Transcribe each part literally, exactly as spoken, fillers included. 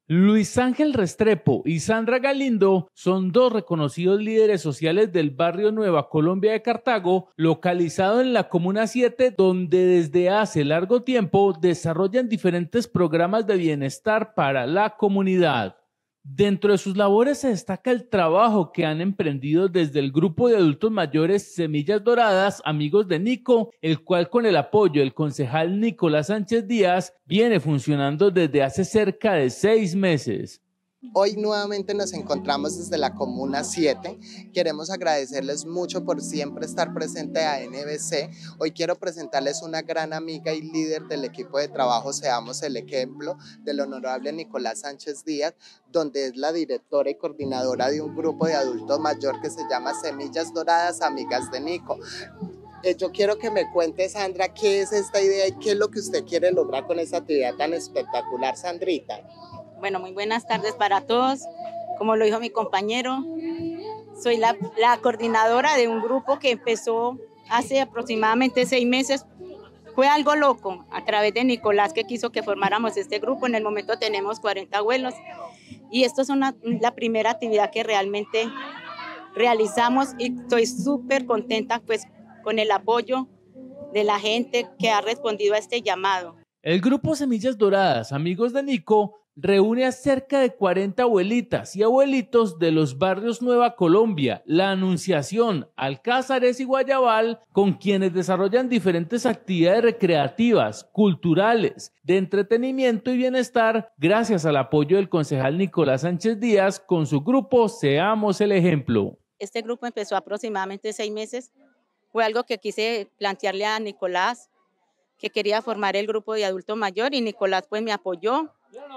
Luis Ángel Restrepo y Sandra Galindo son dos reconocidos líderes sociales del barrio Nueva Colombia de Cartago, localizado en la Comuna siete, donde desde hace largo tiempo desarrollan diferentes programas de bienestar para la comunidad. Dentro de sus labores se destaca el trabajo que han emprendido desde el grupo de adultos mayores Semillas Doradas, Amigos de Nico, el cual con el apoyo del concejal Nicolás Sánchez Díaz viene funcionando desde hace cerca de seis meses. Hoy nuevamente nos encontramos desde la Comuna siete. Queremos agradecerles mucho por siempre estar presente a N B C. Hoy quiero presentarles una gran amiga y líder del equipo de trabajo Seamos el Ejemplo, del honorable Nicolás Sánchez Díaz, donde es la directora y coordinadora de un grupo de adultos mayor que se llama Semillas Doradas, Amigas de Nico. Eh, yo quiero que me cuente, Sandra, qué es esta idea y qué es lo que usted quiere lograr con esta actividad tan espectacular, Sandrita. Bueno, muy buenas tardes para todos. Como lo dijo mi compañero, soy la, la coordinadora de un grupo que empezó hace aproximadamente seis meses. Fue algo loco a través de Nicolás, que quiso que formáramos este grupo. En el momento tenemos cuarenta abuelos y esto es una, la primera actividad que realmente realizamos y estoy súper contenta pues, con el apoyo de la gente que ha respondido a este llamado. El grupo Semillas Doradas, Amigos de Nico, reúne a cerca de cuarenta abuelitas y abuelitos de los barrios Nueva Colombia, La Anunciación, Alcázares y Guayabal, con quienes desarrollan diferentes actividades recreativas, culturales, de entretenimiento y bienestar, gracias al apoyo del concejal Nicolás Sánchez Díaz con su grupo Seamos el Ejemplo. Este grupo empezó aproximadamente seis meses. Fue algo que quise plantearle a Nicolás, que quería formar el grupo de adulto mayor, y Nicolás pues me apoyó.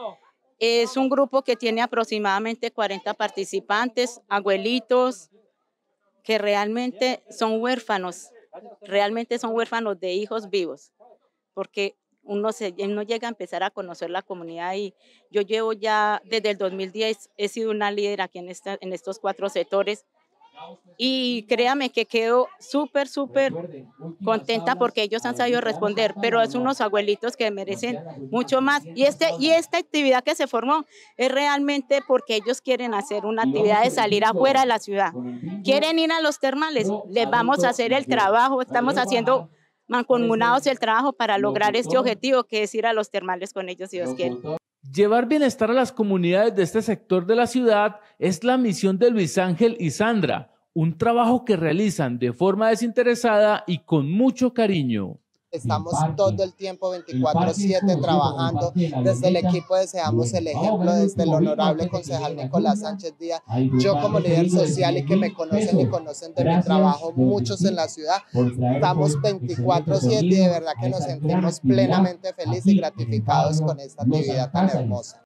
Es un grupo que tiene aproximadamente cuarenta participantes, abuelitos que realmente son huérfanos, realmente son huérfanos de hijos vivos, porque uno, se, uno llega a empezar a conocer la comunidad y yo llevo ya desde el dos mil diez, he sido una líder aquí en, esta, en estos cuatro sectores. Y créame que quedo súper, súper contenta porque ellos han sabido responder, pero es unos abuelitos que merecen mucho más. Y, este, y esta actividad que se formó es realmente porque ellos quieren hacer una actividad de salir afuera de la ciudad. Quieren ir a los termales, les vamos a hacer el trabajo, estamos haciendo mancomunados el trabajo para lograr este objetivo que es ir a los termales con ellos si Dios quiere. Llevar bienestar a las comunidades de este sector de la ciudad es la misión de Luis Ángel y Sandra, un trabajo que realizan de forma desinteresada y con mucho cariño. Estamos todo el tiempo veinticuatro siete trabajando desde el equipo de Seamos el Ejemplo, desde el honorable concejal Nicolás Sánchez Díaz. Yo como líder social y que me conocen y conocen de mi trabajo, muchos en la ciudad, estamos veinticuatro siete y de verdad que nos sentimos plenamente felices y gratificados con esta actividad tan hermosa.